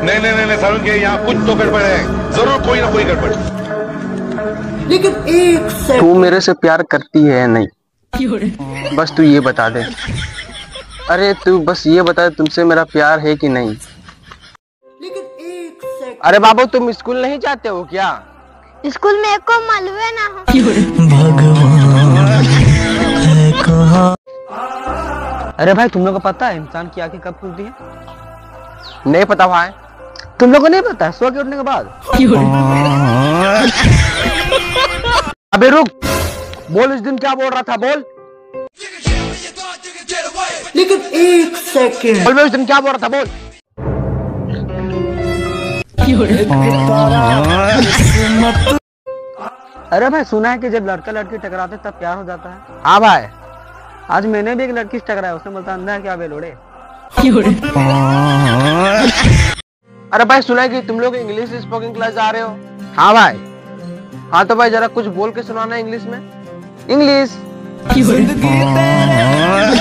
नहीं नहीं नहीं, सारुण के यहाँ कुछ तो गड़बड़ है, जरूर कोई ना कोई गड़बड़। लेकिन एक सेकंड, तू मेरे से प्यार करती है या नहीं, बस तू ये बता दे। अरे तू बस ये बता दे, तुमसे मेरा प्यार है कि नहीं। लेकिन एक सेकंड। अरे बाबू तुम स्कूल नहीं जाते हो क्या? स्कूल में को मालूम ना हो। अरे भाई तुम लोग को पता है इंसान की आंखें कब खुलती है? नहीं पता भाई। तुम लोग को नहीं पता? सो के उठने के बाद। अबे रुक, बोल, इस दिन क्या बोल रहा था, बोल। लेकिन एक सेकंड, बोल, मैं उस दिन क्या बोल रहा था, बोल। अरे भाई सुना है कि जब लड़का लड़की टकराते तब प्यार हो जाता है। हाँ भाई, आज मैंने भी एक लड़की से टकराया, उसने बोलता अंधा है क्या बेलोड़े। अरे भाई सुना है कि तुम लोग इंग्लिश स्पोकन क्लास जा रहे हो। हाँ भाई। हाँ तो भाई जरा कुछ बोल के सुनाना इंग्लिश में। इंग्लिश।